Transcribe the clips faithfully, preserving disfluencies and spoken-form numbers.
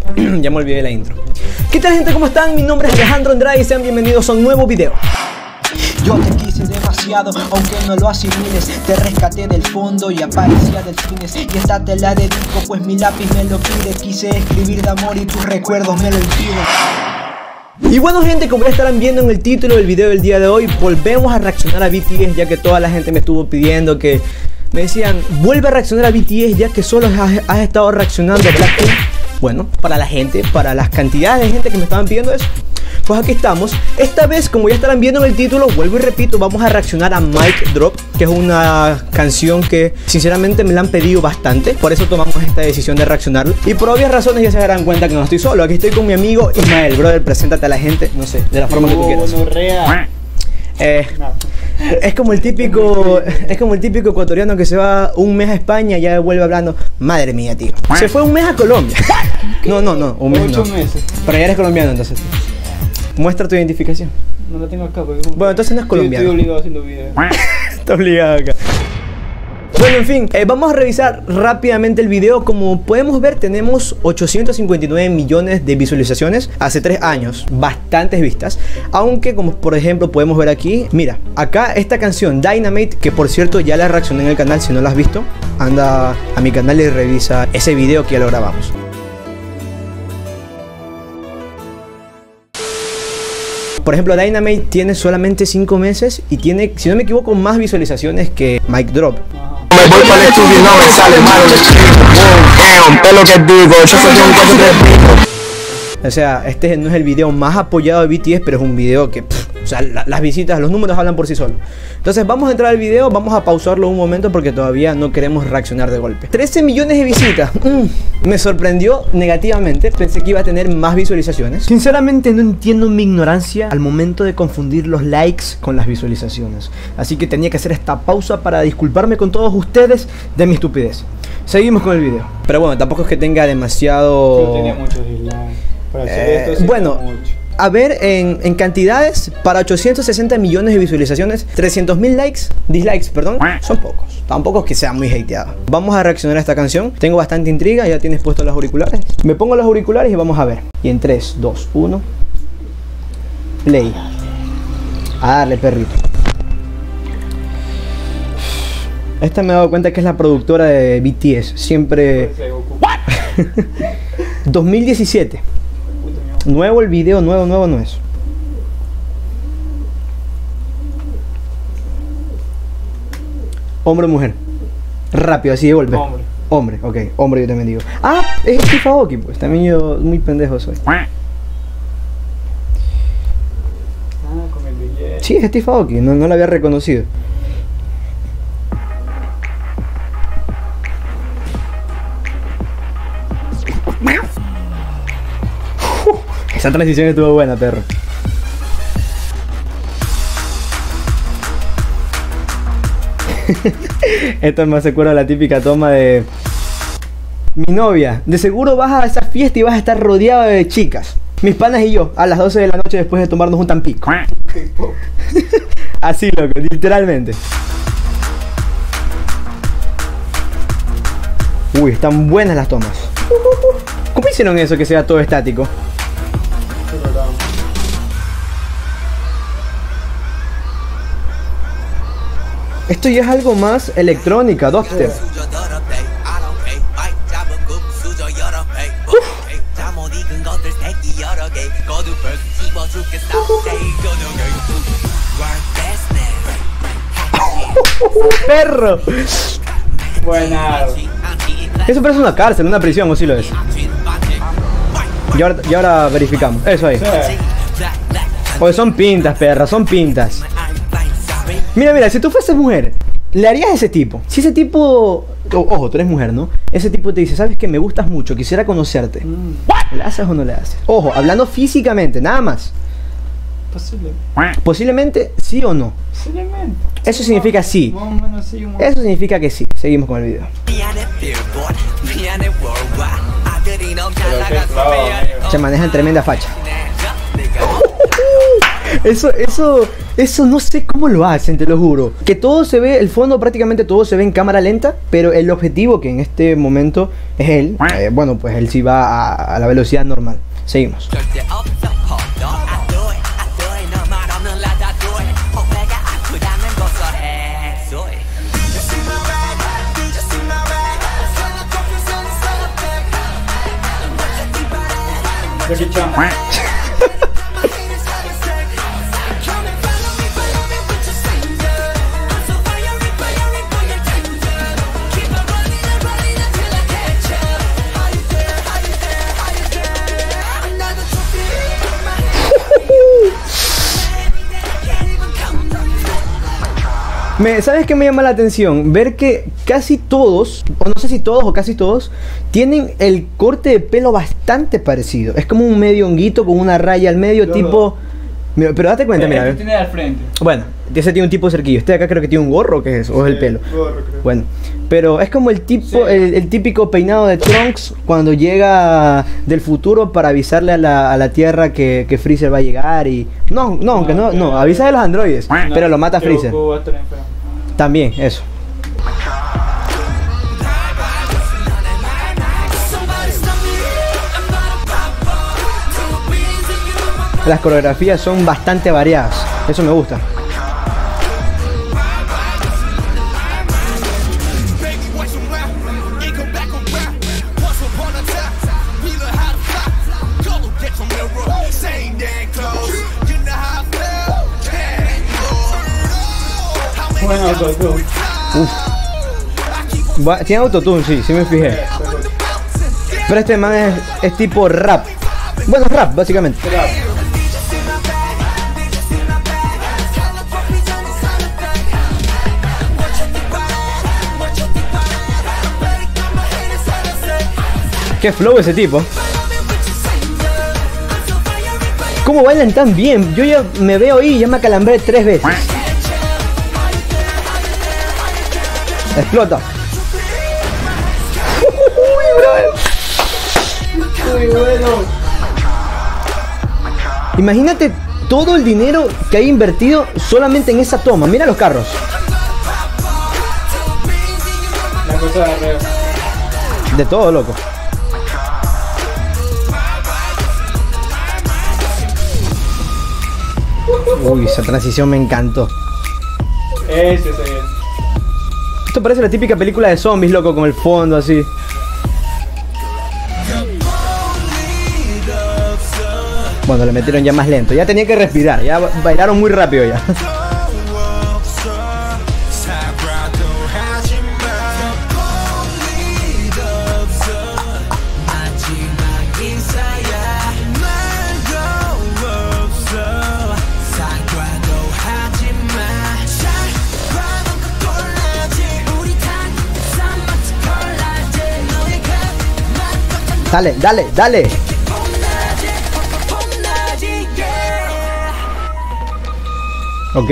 Ya me olvidé la intro. ¿Qué tal, gente? ¿Cómo están? Mi nombre es Alejandro Andrade y sean bienvenidos a un nuevo video. Yo te quise demasiado, aunque no lo asimiles. Te rescaté del fondo y aparecía delfines. Y esta te la dedico, pues mi lápiz me lo pide. Quise escribir de amor y tus recuerdos me lo impiden. Y bueno, gente, como ya estarán viendo en el título del video del día de hoy, volvemos a reaccionar a B T S, ya que toda la gente me estuvo pidiendo que... Me decían, vuelve a reaccionar a B T S ya que solo has, has estado reaccionando a Blackpink. Bueno, para la gente, para las cantidades de gente que me estaban pidiendo eso, pues aquí estamos. Esta vez, como ya estarán viendo en el título, vuelvo y repito, vamos a reaccionar a Mic Drop, que es una canción que sinceramente me la han pedido bastante. Por eso tomamos esta decisión de reaccionarlo. Y por obvias razones ya se darán cuenta que no estoy solo. Aquí estoy con mi amigo Ismael. Brother, preséntate a la gente, no sé, de la forma que tú quieras. Eh, no. Es como el típico es como el típico ecuatoriano que se va un mes a España y ya vuelve hablando. Madre mía, tío. Se fue un mes a Colombia. No, no, no, un mes Ocho no. meses. Pero ya eres colombiano, entonces. Muestra tu identificación. No la tengo acá. Bueno, entonces no es colombiano. Estoy obligado haciendo videos. Está obligado acá. Bueno, en fin, eh, vamos a revisar rápidamente el video. Como podemos ver, tenemos ochocientos cincuenta y nueve millones de visualizaciones hace tres años, bastantes vistas. Aunque, como por ejemplo podemos ver aquí, mira, acá esta canción Dynamite, que por cierto ya la reaccioné en el canal. Si no la has visto, anda a mi canal y revisa ese video que ya lo grabamos. Por ejemplo, Dynamite tiene solamente cinco meses y tiene, si no me equivoco, más visualizaciones que Mic Drop. Me voy para el estudio y no me sale malo el escribo. Es lo que digo, yo soy un cuatro tres. O sea, este no es el video más apoyado de B T S, pero es un video que, pff, o sea, la, las visitas, los números hablan por sí solos. Entonces vamos a entrar al video, vamos a pausarlo un momento porque todavía no queremos reaccionar de golpe. trece millones de visitas, mm, me sorprendió negativamente, pensé que iba a tener más visualizaciones. Sinceramente no entiendo mi ignorancia al momento de confundir los likes con las visualizaciones. Así que tenía que hacer esta pausa para disculparme con todos ustedes de mi estupidez. Seguimos con el video. Pero bueno, tampoco es que tenga demasiado... Yo tenía muchos dislikes. Para hacer eh, esto, bueno, mucho. A ver, en, en cantidades, para ochocientos sesenta millones de visualizaciones, trescientos mil likes, dislikes, perdón, son pocos. Tampoco es que sea muy hateado. Vamos a reaccionar a esta canción. Tengo bastante intriga, ya tienes puestos los auriculares. Me pongo los auriculares y vamos a ver. Y en tres, dos, uno, play. A darle, perrito. Esta me he dado cuenta que es la productora de B T S. Siempre... dos mil diecisiete. Nuevo el video, nuevo, nuevo no es. Hombre o mujer. Rápido, así de golpe. Hombre. Hombre, ok, hombre yo también digo. Ah, es Steve Aoki, pues también yo muy pendejo soy. Ah, con el billete. Sí, es Steve Aoki, no, no lo había reconocido. Esa transición estuvo buena, perro. Esto me hace acuerdo a la típica toma de... Mi novia, de seguro vas a esa fiesta y vas a estar rodeado de chicas. Mis panas y yo, a las doce de la noche después de tomarnos un tampico. Así, loco, literalmente. Uy, están buenas las tomas. ¿Cómo hicieron eso que sea todo estático? Esto ya es algo más electrónica, dubstep. ¡Perro! Buena. Eso parece una cárcel, una prisión, o sí lo es. Y ahora, y ahora verificamos. Eso ahí. Porque son pintas, perra, son pintas. Mira, mira, si tú fueses mujer, ¿le harías a ese tipo? Si ese tipo... Ojo, tú eres mujer, ¿no? Ese tipo te dice, ¿sabes qué? Me gustas mucho, quisiera conocerte. Mm. ¿Le haces o no le haces? Ojo, hablando físicamente, nada más. Posiblemente. Posiblemente, sí o no. Posiblemente. Eso significa sí. Más o menos sí, un... Eso significa que sí. Seguimos con el video. Se maneja en tremenda facha. Eso, eso, eso no sé cómo lo hacen, te lo juro. Que todo se ve, el fondo prácticamente todo se ve en cámara lenta, pero el objetivo que en este momento es él, eh, bueno, pues él sí va a, a la velocidad normal. Seguimos. Jackie Chan. Me, ¿Sabes qué me llama la atención? Ver que casi todos, o no sé si todos o casi todos, tienen el corte de pelo bastante parecido. Es como un medio honguito con una raya al medio, Yo tipo... Mira, pero date cuenta, mira. Este tiene al frente. Bueno, ese tiene un tipo de cerquillo. Este de acá creo que tiene un gorro, ¿qué es eso? ¿O es el pelo? Gorro, creo. Bueno, pero es como el tipo, Sí. el, el típico peinado de Trunks cuando llega del futuro para avisarle a la, a la Tierra que, que Freezer va a llegar y... No, no, aunque no, no, avisa a los androides, No, pero lo mata que Freezer. Goku va a estar enfermo. También, eso. Las coreografías son bastante variadas, eso me gusta. Bueno, autotune. Va- Tiene autotune, sí, sí me fijé. Pero este man es, es tipo rap. Bueno, rap, básicamente. Qué flow ese tipo. ¿Cómo bailan tan bien? Yo ya me veo ahí y ya me acalambré tres veces. Explota. Uy, bueno. Imagínate todo el dinero que hay invertido solamente en esa toma. Mira los carros. La cosa de arreo. De todo, loco. Uy, esa transición me encantó. Ese es el. Esto parece la típica película de zombies, loco, con el fondo así. Bueno, le metieron ya más lento. Ya tenía que respirar. Ya bailaron muy rápido ya. Dale, dale, dale. Ok.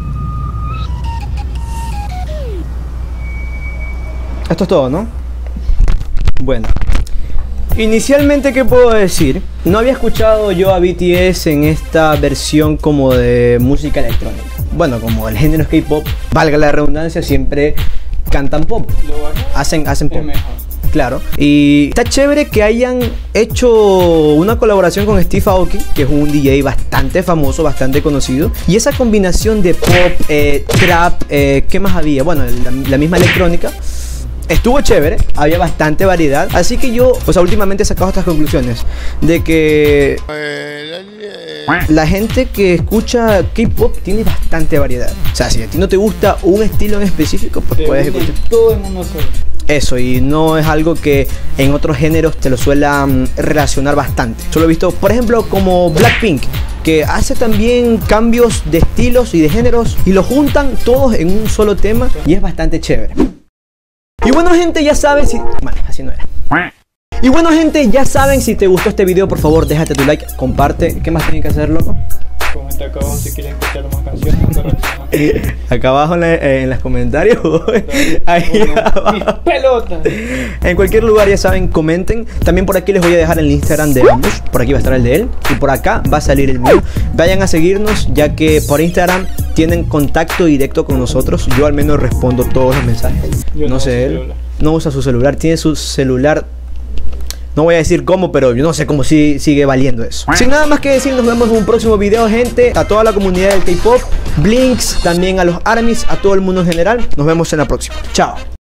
Esto es todo, ¿no? Bueno. Inicialmente, ¿qué puedo decir? No había escuchado yo a B T S en esta versión como de música electrónica. Bueno, como el género es K-pop, valga la redundancia, siempre cantan pop. Lo bueno Hacen, hacen es pop. mejor. Claro. Y está chévere que hayan hecho una colaboración con Steve Aoki, que es un D J bastante famoso, bastante conocido. Y esa combinación de pop, eh, trap, eh, ¿qué más había? Bueno, la, la misma electrónica. Estuvo chévere, había bastante variedad. Así que yo, o sea, últimamente he sacado estas conclusiones de que la gente que escucha K-pop tiene bastante variedad. O sea, si a ti no te gusta un estilo en específico, pues Se puedes une escuchar todo en uno solo. eso, y no es algo que en otros géneros te lo suelan relacionar bastante. Solo he visto, por ejemplo, como Blackpink, que hace también cambios de estilos y de géneros y lo juntan todos en un solo tema y es bastante chévere. Y bueno, gente, ya saben si... Bueno, así no era. Y bueno, gente, ya saben, si te gustó este video, por favor, déjate tu like, comparte. ¿Qué más tienen que hacer, loco? Comenta acá abajo si quieren escuchar más canciones o reaccionar. Acá abajo en, la, eh, en los comentarios. Ahí Mis abajo. pelotas. En cualquier lugar, ya saben, comenten. También por aquí les voy a dejar el Instagram de ambos. Por aquí va a estar el de él y por acá va a salir el mío. Vayan a seguirnos, ya que por Instagram tienen contacto directo con nosotros. Yo al menos respondo todos los mensajes. Yo No no sé uso él. celular. No usa su celular. Tiene su celular. No voy a decir cómo, pero yo no sé cómo si, sigue valiendo eso. Sin nada más que decir, nos vemos en un próximo video, gente. A toda la comunidad del K-pop, Blinks, también a los ARMYs, a todo el mundo en general. Nos vemos en la próxima. Chao.